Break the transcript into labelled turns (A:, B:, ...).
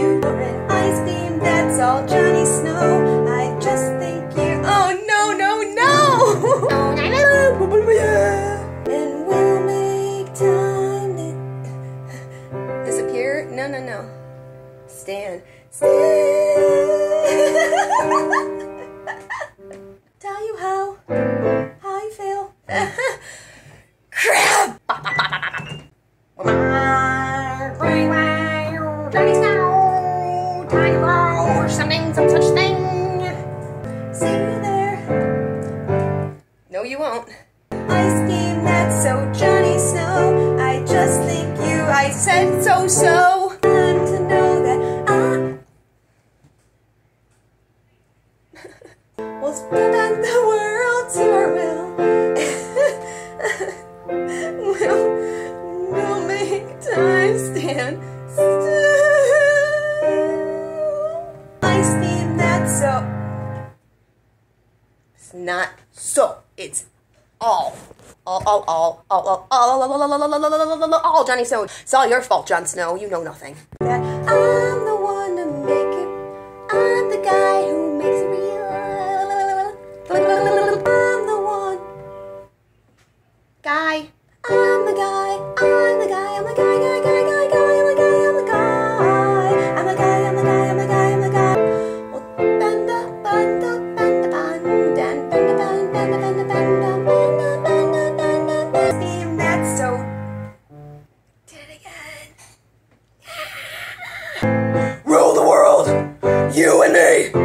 A: you. You're an ice beam, that's all Johnny Snow. I just think you. Oh no, no, no! And we'll make time to disappear. No, no, no. Stand. Tell you how you feel. Crap! Johnny Snow, time to grow, something, some such thing. See you there. No, you won't. Ice beam, that's so Johnny Snow. I just think you. I said so. Time to know that I will spend the world to our will. We'll make time stand still. Ice beam, that's so. It's not so. It's all Johnny Snow. It's all your fault, Jon Snow. You know nothing. That I'm the one to make it. I'm the guy who makes it real. I'm the one. Guy. I'm the guy. I'm the guy. I'm the guy. I'm the guy. I'm the guy. I'm the guy. I'm the guy. I'm the guy. I'm the guy. Well, banda, banda, banda, banda, banda, banda, banda, banda, banda, banda, banda. Beam, that's so. Did it again. Rule the world, you and me.